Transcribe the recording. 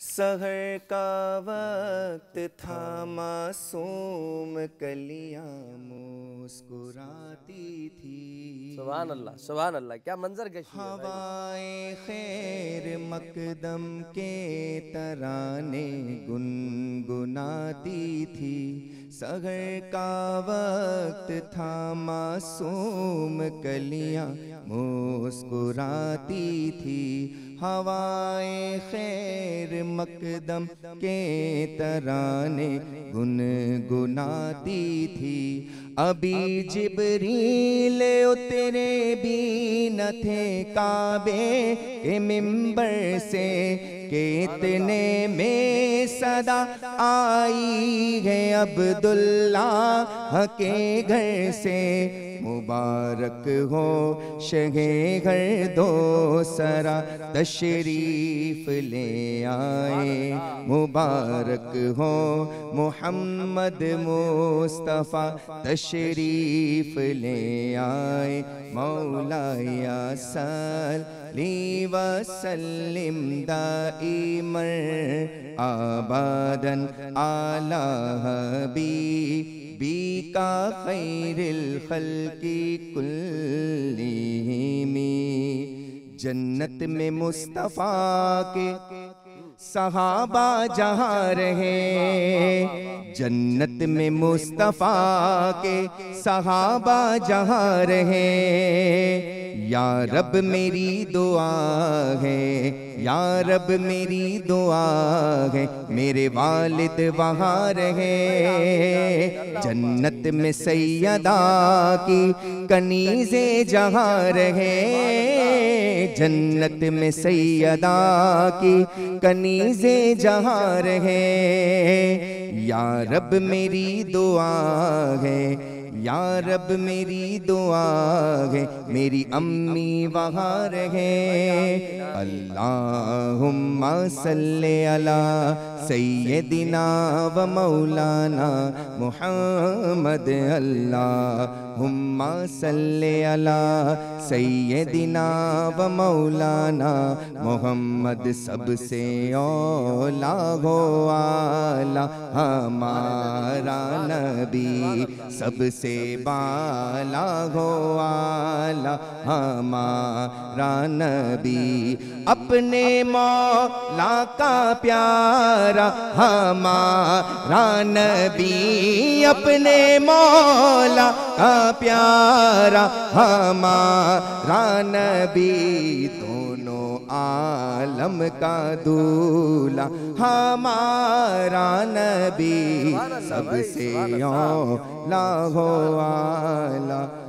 सहर का वक्त था, मासूम कलियां मुस्कुराती थी। सुभान अल्लाह, सुभान अल्लाह, क्या मंजर कशी है भाई। हवाएं खैर मकदम के तराने गुनगुनाती थी। सहर का वक्त था, मासूम कलियां मुस्कुराती थी। हवाएं खैर मकदम के तराने गुनगुनाती थी। अभी जिब्रील उतरे भी न थे काबे के मिंबर से, के इतने में सदा आई है अब्दुल्लाह के घर से। मुबारक हो शहे घर दो सरा तशरीफ ले आए। मुबारक हो मोहम्मद मुस्तफ़ा तशरीफ ले आए। मौलाया सल्ली व सल्लिम दाइमन आबादन आला हबीबी का खैरिल खल्की कुल्लिहिमी। जन्नत में मुस्तफ़ा के सहाबा जहाँ रहे, जन्नत में मुस्तफ़ा के सहाबा जहाँ रहे। या रब मेरी दुआ है, या रब मेरी दुआ है, मेरे वालिद वहाँ रहे। जन्नत में सैयदा की कनीज़े जहाँ रहे, जन्नत में सैयदा की कनीज़े जहाँ रहे। या रब मेरी दुआ है, या रब मेरी दुआ है, मेरी अम्मी वहाँ रहे। अल्लाहुम्मा सल्ले अला सय्यदिना व मौलाना मुहम्मद। अल्लाहुम्मा सल्ले अला सय्यदिना व मौलाना मुहम्मद। सबसे औला हो आला हमारा नबी, सबसे बाला हो आला हमारा नबी। अपने मौला का प्यारा हमारा नबी, अपने मौला का प्यारा हमारा नबी। दोनों आलम का दूल्हा हमारा नबी, सबसे औला हो आला